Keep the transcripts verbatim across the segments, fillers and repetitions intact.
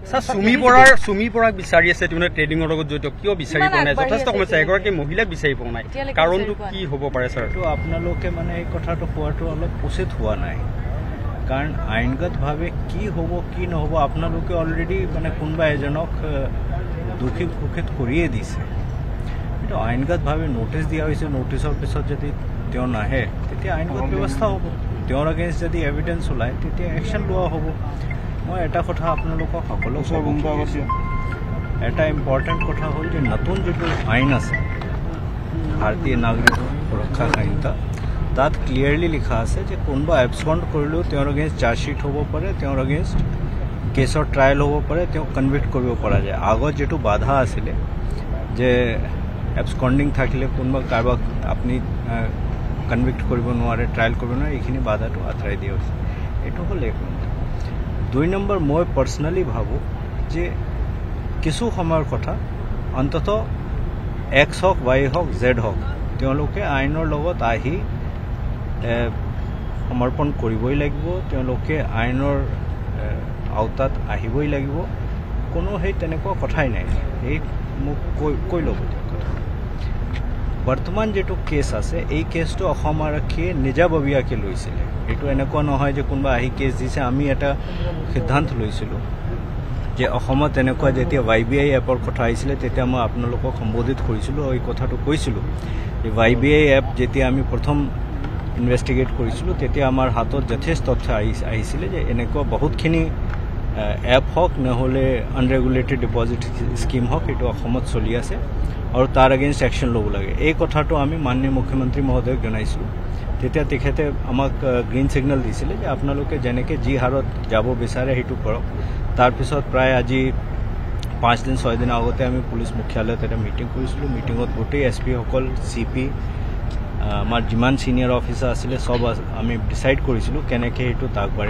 sir Sumi পৰাৰ সুমি পৰাক বিচাৰি আছে তুমি ট্ৰেডিঙৰ লগত জড়িত কিয় বিচাৰি পোৱা নাই যথেষ্ট সমস্যা এগৰাকী মহিলাক বিচাৰি পোৱা নাই কাৰণটো কি হ'ব পাৰে স্যাৰ তো আপোনালোকে মানে এই কথাটো কোৱাটো অলপ উচিত হোৱা নাই কাৰণ আইনগতভাৱে কি হ'ব কি নহ'ব আপোনালোকে অলৰেডি মানে কোনোবা এজনক দোষী ঘোষিত কৰিয়ে দিছে কিন্তু আইনগতভাৱে নোটিছ দিয়া হৈছে নোটিছৰ পিছত যদি তেওঁ নাহে তেতিয়া আইনগত ব্যৱস্থা হ'ব তেওঁৰ এগেইনষ্ট যদি এভিডেন্স ওলায় তেতিয়া একশ্যন লোৱা হ'ব মই এটা কথা আপোনালোকক সকলোক এটা ইম্পৰ্টেণ্ট কথা হ'ল যে নতুন যিটো আইন আছে ভাৰতীয় নাগৰিক সুৰক্ষা সংহিতা তাত ক্লিয়াৰলি লিখা আছে যে কোনোবা এবস্কণ্ড কৰিলেও তেওঁৰ এগেইনষ্ট চাৰ্জশ্বিট হ'ব পাৰে তেওঁৰ এগেইনষ্ট কেছৰ ট্ৰায়েল হ'ব পাৰে তেওঁক কনভিক্ট কৰিব পৰা যায় আগত যিটো বাধা আছিলে যে এবস্কণ্ডিং থাকিলে কোনোবা কাৰোবাক আপুনি কনভিক্ট কৰিব নোৱাৰে ট্ৰায়েল কৰিব নোৱাৰে এইখিনি বাধাটো আঁতৰাই দিয়া হৈছে এইটো হ'ল এক নম্বৰ দুই নম্বৰ মই পাৰ্চনেলি ভাবোঁ যে কিছু সময়ৰ কথা অন্ততঃ এক্স হওক ৱাই হওক জেড হওক তেওঁলোকে আইনৰ লগত আহি সমৰ্পণ কৰিবই লাগিব তেওঁলোকে আইনৰ আওতাত আহিবই লাগিব কোনো সেই তেনেকুৱা কথাই নাই এই মোক কৈ কৈ ল'ব কথা বৰ্তমান যেটো কেছ আছে এই কেছটো অসম আৰক্ষীয়ে নিজাববীয়াকৈ লৈছিলে এইটো এনেকুৱা নহয় যে কোনোবা আহি কেছ দিছে আমি এটা সিদ্ধান্ত লৈছিলোঁ যে অসমত এনেকুৱা যেতিয়া ৱাই বি আই এপৰ কথা আহিছিলে তেতিয়া মই আপোনালোকক সম্বোধিত কৰিছিলোঁ এই কথাটো কৈছিলোঁ যে ৱাই বি আই এপ যেতিয়া আমি প্ৰথম ইনভেষ্টিগেট কৰিছিলোঁ তেতিয়া আমাৰ হাতত যথেষ্ট তথ্য আহিছিলে যে এনেকুৱা বহুতখিনি এপ হওক নহ'লে আনৰেগুলেটেড ডিপজিট স্কিম হওক এইটো অসমত চলি আছে আৰু তাৰ এগেইনষ্ট একশ্যন ল'ব লাগে এই কথাটো আমি মাননীয় মুখ্যমন্ত্ৰী মহোদয়ক জনাইছিলোঁ তেতিয়া তেখেতে আমাক গ্ৰীণ ছিগনেল দিছিলে যে আপোনালোকে যেনেকৈ যি হাৰত যাব বিচাৰে সেইটো কৰক তাৰপিছত প্ৰায় আজি পাঁচ দিন ছয় দিন আগতে আমি পুলিচ মুখ্যালয়ত এটা মিটিং কৰিছিলোঁ মিটিঙত গোটেই এছ পিসকল চি পি আমাৰ যিমান ছিনিয়ৰ অফিচাৰ আছিলে চব আমি ডিচাইড কৰিছিলোঁ কেনেকৈ সেইটো আগবাঢ়ে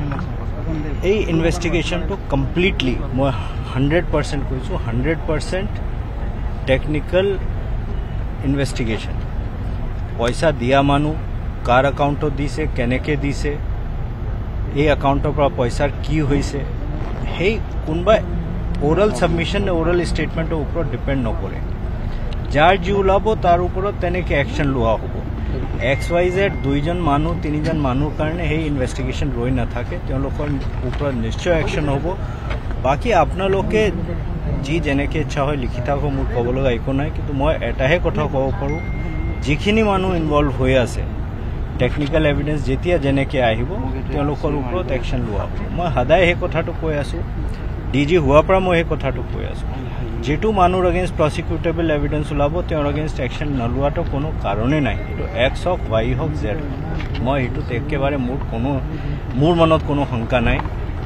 এই ইনভেষ্টিগেশ্যনটো কমপ্লিটলি মই হাণ্ড্ৰেড পাৰ্চেণ্ট কৈছোঁ হাণ্ড্ৰেড পাৰ্চেণ্ট টেকনিকেল ইনভেষ্টিগেশ্যন পইচা দিয়া মানুহ কাৰ একাউণ্টত দিছে কেনেকৈ দিছে এই একাউণ্টৰ পৰা পইচাৰ কি হৈছে সেই কোনোবা ওৰেল ছাবমিশ্যন নে ওৰেল ষ্টেটমেণ্টৰ ওপৰত ডিপেণ্ড নকৰে যাৰ যি ওলাব তাৰ ওপৰত তেনেকৈ একশ্যন লোৱা হ'ব এক্স ৱাই জেড দুইজন মানুহ তিনিজন মানুহৰ কাৰণে সেই ইনভেষ্টিগেশ্যন ৰৈ নাথাকে তেওঁলোকৰ ওপৰত নিশ্চয় একশ্যন হ'ব বাকী আপোনালোকে যি যেনেকৈ ইচ্ছা হয় লিখি থাকক মোৰ ক'ব লগা একো নাই কিন্তু মই এটাহে কথা ক'ব পাৰোঁ যিখিনি মানুহ ইনভলভ হৈ আছে টেকনিকেল এভিডেন্স যেতিয়া যেনেকৈ আহিব তেওঁলোকৰ ওপৰত একশ্যন লোৱা হ'ব মই সদায় সেই কথাটো কৈ আছোঁ ডি জি হোৱাৰ পৰা মই সেই কথাটো কৈ আছোঁ যিটো মানুহৰ এগেইনষ্ট প্ৰচিকিউটেবল এভিডেন্স ওলাব তেওঁৰ এগেইনষ্ট একশ্যন নলোৱাটো কোনো কাৰণেই নাই এইটো এক্স হওক ৱাই হওক জেড মই সেইটোত একেবাৰে মোৰ কোনো মোৰ মনত কোনো শংকা নাই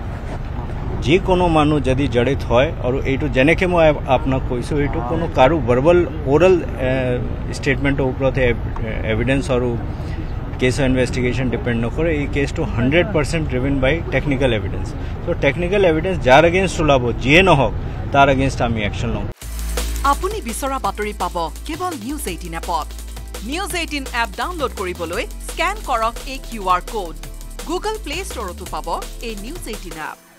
যিকোনো মানুহ যদি জড়িত হয় আৰু এইটো যেনেকৈ মই আপোনাক কৈছোঁ এইটো কোনো কাৰো ভাৰ্বেল ওৰেল ষ্টেটমেণ্টৰ ওপৰত এভিডেন্স আৰু কেছৰ ইনভেষ্টিগেশ্যন ডিপেণ্ড নকৰে এই কেছটো hundred percent driven by technical evidence চ' টেকনিকেল এভিডেন্স যাৰ এগেইনষ্ট ওলাব যিয়ে নহওক তাৰ এগেইনষ্ট আমি একশ্যন ল'ম আপুনি বিচৰা বাতৰি পাব কেৱল নিউজ এইটিন এপত নিউজ এইটিন এপ ডাউনলোড কৰিবলৈ স্কেন কৰক এই Q R code Google Play ষ্টৰতো পাব এই নিউজ এইটিন এপ